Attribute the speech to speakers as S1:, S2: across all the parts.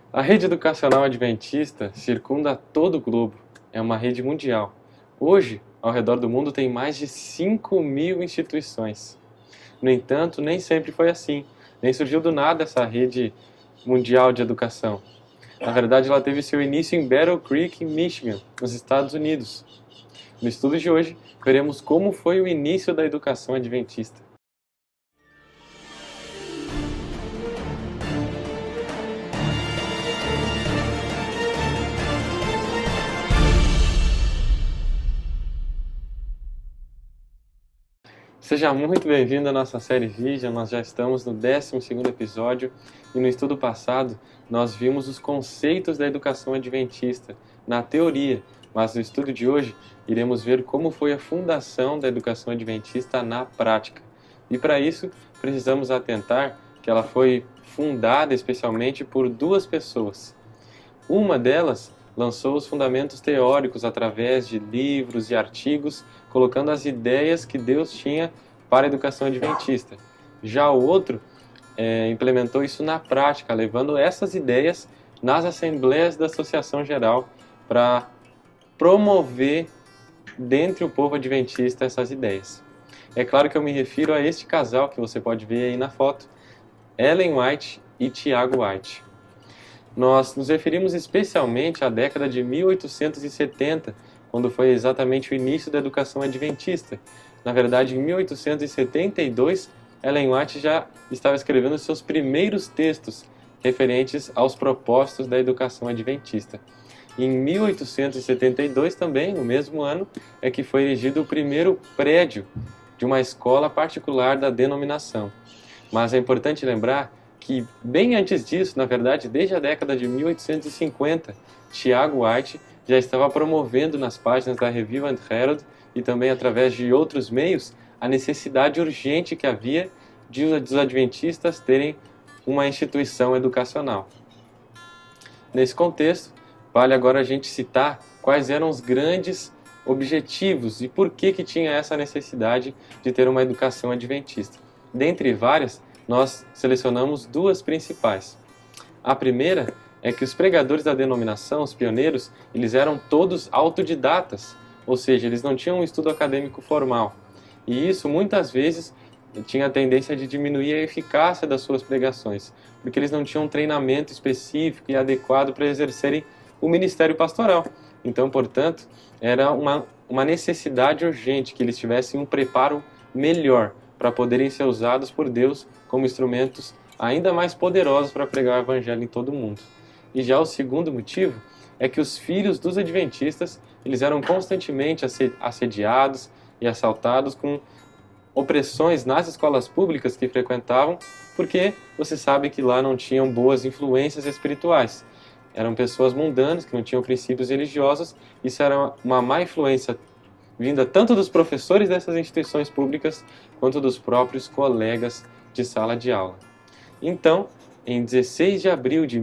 S1: A rede educacional adventista circunda todo o globo. É uma rede mundial. Hoje, ao redor do mundo, tem mais de 5.000 instituições. No entanto, nem sempre foi assim. Nem surgiu do nada essa rede mundial de educação. Na verdade, ela teve seu início em Battle Creek, em Michigan, nos Estados Unidos. No estudo de hoje, veremos como foi o início da educação adventista. Seja muito bem-vindo à nossa série Vision. Nós já estamos no 12º episódio e no estudo passado nós vimos os conceitos da educação adventista na teoria, mas no estudo de hoje iremos ver como foi a fundação da educação adventista na prática. E para isso precisamos atentar que ela foi fundada especialmente por duas pessoas. Uma delas lançou os fundamentos teóricos através de livros e artigos, colocando as ideias que Deus tinha para a educação adventista. Já o outro implementou isso na prática, levando essas ideias nas assembleias da Associação Geral para promover dentre o povo adventista essas ideias. É claro que eu me refiro a este casal que você pode ver aí na foto, Ellen White e Tiago White. Nós nos referimos especialmente à década de 1870, quando foi exatamente o início da educação adventista. Na verdade, em 1872, Ellen White já estava escrevendo seus primeiros textos referentes aos propósitos da educação adventista. Em 1872 também, no mesmo ano, é que foi erigido o primeiro prédio de uma escola particular da denominação. Mas é importante lembrar que bem antes disso, na verdade, desde a década de 1850, Tiago White já estava promovendo nas páginas da Review and Herald e também através de outros meios a necessidade urgente que havia de os adventistas terem uma instituição educacional. Nesse contexto, vale agora a gente citar quais eram os grandes objetivos e por que tinha essa necessidade de ter uma educação adventista. Dentre várias, nós selecionamos duas principais. A primeira é que os pregadores da denominação, os pioneiros, eles eram todos autodidatas, ou seja, eles não tinham um estudo acadêmico formal. E isso muitas vezes tinha a tendência de diminuir a eficácia das suas pregações, porque eles não tinham um treinamento específico e adequado para exercerem o ministério pastoral. Então, portanto, era uma necessidade urgente que eles tivessem um preparo melhor para poderem ser usados por Deus como instrumentos ainda mais poderosos para pregar o evangelho em todo o mundo. E já o segundo motivo é que os filhos dos adventistas eles eram constantemente assediados e assaltados com opressões nas escolas públicas que frequentavam, porque você sabe que lá não tinham boas influências espirituais. Eram pessoas mundanas que não tinham princípios religiosos. Isso era uma má influência vinda tanto dos professores dessas instituições públicas quanto dos próprios colegas de sala de aula. Então, em 16 de abril de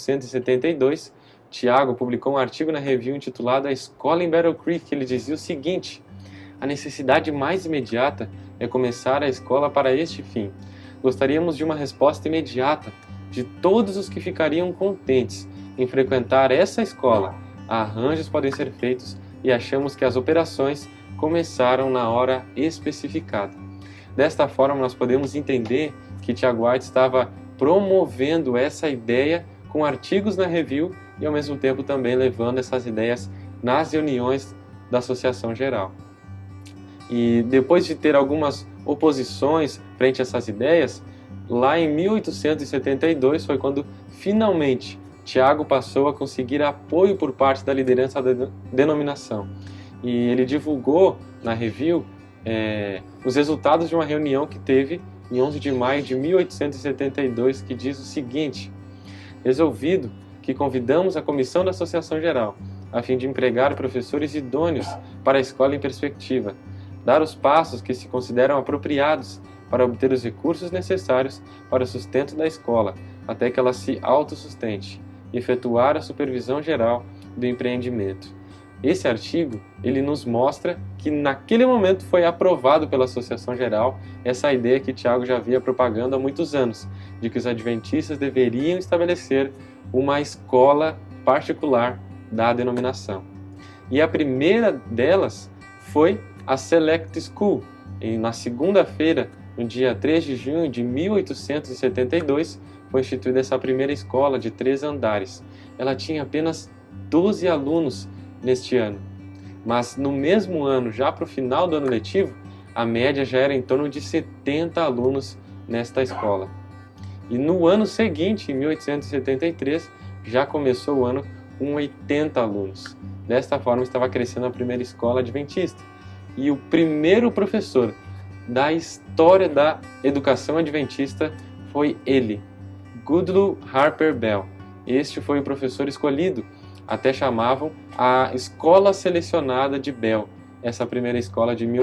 S1: 1872, Tiago publicou um artigo na Review intitulado A Escola em Battle Creek, que ele dizia o seguinte: a necessidade mais imediata é começar a escola para este fim. Gostaríamos de uma resposta imediata de todos os que ficariam contentes em frequentar essa escola. Arranjos podem ser feitos e achamos que as operações começaram na hora especificada. Desta forma, nós podemos entender que Tiago White estava promovendo essa ideia com artigos na Review e, ao mesmo tempo, também levando essas ideias nas reuniões da Associação Geral. E depois de ter algumas oposições frente a essas ideias, lá em 1872 foi quando, finalmente, Tiago passou a conseguir apoio por parte da liderança da denominação. E ele divulgou na Review os resultados de uma reunião que teve em 11 de maio de 1872, que diz o seguinte: resolvido que convidamos a comissão da Associação Geral, a fim de empregar professores idôneos para a escola em perspectiva, dar os passos que se consideram apropriados para obter os recursos necessários para o sustento da escola, até que ela se autossustente, e efetuar a supervisão geral do empreendimento. Esse artigo, ele nos mostra que naquele momento foi aprovado pela Associação Geral essa ideia que Tiago já havia propagando há muitos anos, de que os adventistas deveriam estabelecer uma escola particular da denominação. E a primeira delas foi a Select School. E na segunda-feira, no dia 3 de junho de 1872, foi instituída essa primeira escola de 3 andares. Ela tinha apenas 12 alunos neste ano. Mas no mesmo ano, já para o final do ano letivo, a média já era em torno de 70 alunos nesta escola. E no ano seguinte, em 1873, já começou o ano com 80 alunos. Desta forma, estava crescendo a primeira escola adventista. E o primeiro professor da história da educação adventista foi ele, Goodloe Harper Bell. Este foi o professor escolhido, até chamavam a Escola Selecionada de Bell, essa primeira escola de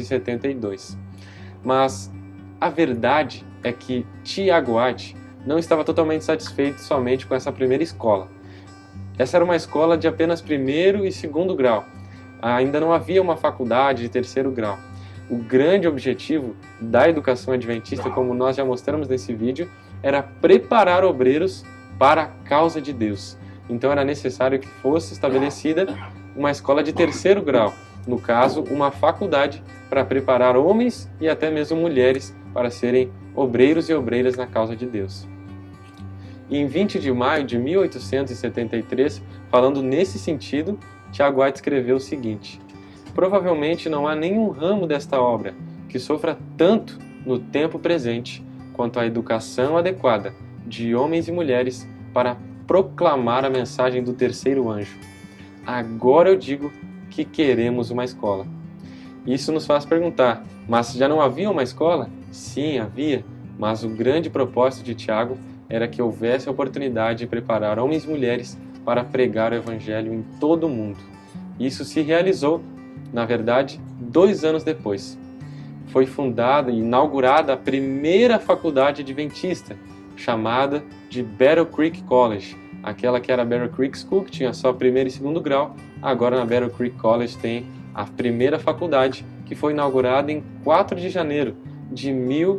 S1: 1872. Mas a verdade é que Tiago White não estava totalmente satisfeito somente com essa primeira escola. Essa era uma escola de apenas primeiro e segundo grau. Ainda não havia uma faculdade de terceiro grau. O grande objetivo da educação adventista, como nós já mostramos nesse vídeo, era preparar obreiros para a causa de Deus. Então era necessário que fosse estabelecida uma escola de terceiro grau, no caso, uma faculdade para preparar homens e até mesmo mulheres para serem obreiros e obreiras na causa de Deus. E em 20 de maio de 1873, falando nesse sentido, Tiago White escreveu o seguinte: provavelmente não há nenhum ramo desta obra que sofra tanto no tempo presente quanto a educação adequada de homens e mulheres para proclamar a mensagem do terceiro anjo. Agora eu digo que queremos uma escola. Isso nos faz perguntar, mas já não havia uma escola? Sim, havia, mas o grande propósito de Tiago era que houvesse a oportunidade de preparar homens e mulheres para pregar o Evangelho em todo o mundo. Isso se realizou, na verdade, 2 anos depois. Foi fundada e inaugurada a primeira faculdade adventista, chamada de Battle Creek College. Aquela que era a Battle Creek School, que tinha só primeiro e segundo grau, agora na Battle Creek College tem a primeira faculdade, que foi inaugurada em 4 de janeiro de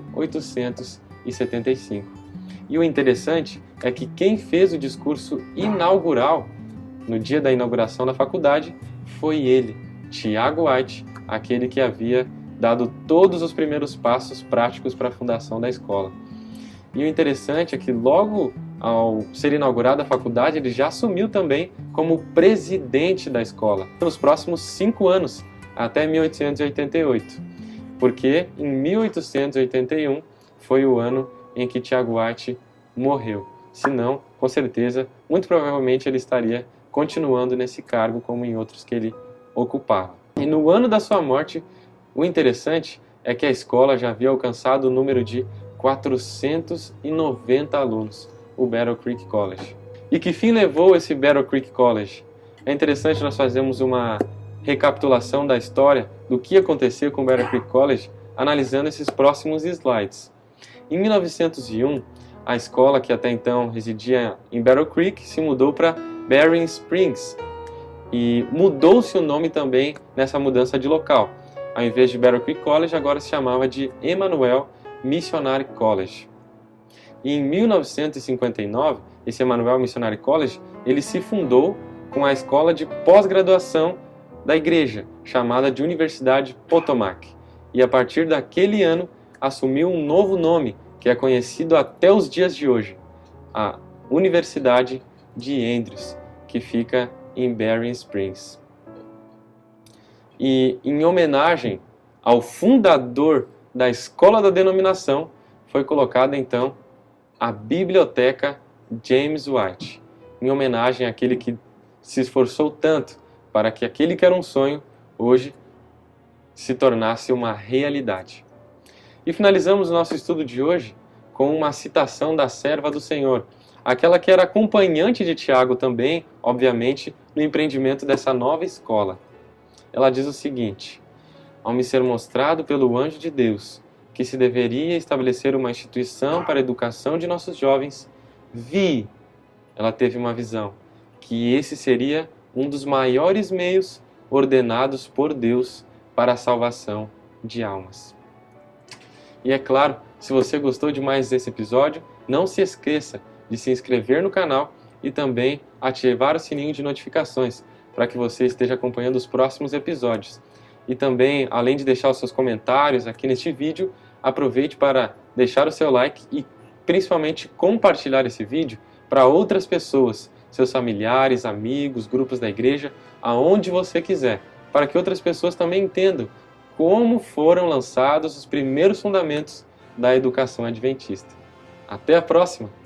S1: 1875. E o interessante é que quem fez o discurso inaugural no dia da inauguração da faculdade foi ele, Tiago White, aquele que havia dado todos os primeiros passos práticos para a fundação da escola. E o interessante é que logo ao ser inaugurada a faculdade, ele já assumiu também como presidente da escola nos próximos 5 anos, até 1888, porque em 1881 foi o ano em que Tiago White morreu. Se não, com certeza, muito provavelmente ele estaria continuando nesse cargo como em outros que ele ocupava. E no ano da sua morte, o interessante é que a escola já havia alcançado o número de 490 alunos, o Battle Creek College. E que fim levou esse Battle Creek College? É interessante nós fazermos uma recapitulação da história do que aconteceu com o Battle Creek College, analisando esses próximos slides. Em 1901, a escola, que até então residia em Battle Creek, se mudou para Berrien Springs. E mudou-se o nome também nessa mudança de local. Ao invés de Battle Creek College, agora se chamava de Emmanuel Missionary College. E em 1959, esse Emmanuel Missionary College, ele se fundou com a escola de pós-graduação da igreja, chamada de Universidade Potomac. E a partir daquele ano, assumiu um novo nome, que é conhecido até os dias de hoje, a Universidade de Andrews, que fica em Berrien Springs. E em homenagem ao fundador da escola da denominação, foi colocada então a Biblioteca James White, em homenagem àquele que se esforçou tanto para que aquele que era um sonho, hoje se tornasse uma realidade. E finalizamos o nosso estudo de hoje com uma citação da serva do Senhor, aquela que era acompanhante de Tiago também, obviamente, no empreendimento dessa nova escola. Ela diz o seguinte: ao me ser mostrado pelo anjo de Deus que se deveria estabelecer uma instituição para a educação de nossos jovens, ela teve uma visão, que esse seria um dos maiores meios ordenados por Deus para a salvação de almas. E é claro, se você gostou demais desse episódio, não se esqueça de se inscrever no canal e também ativar o sininho de notificações para que você esteja acompanhando os próximos episódios. E também, além de deixar os seus comentários aqui neste vídeo, aproveite para deixar o seu like e principalmente compartilhar esse vídeo para outras pessoas, seus familiares, amigos, grupos da igreja, aonde você quiser, para que outras pessoas também entendam como foram lançados os primeiros fundamentos da educação adventista. Até a próxima!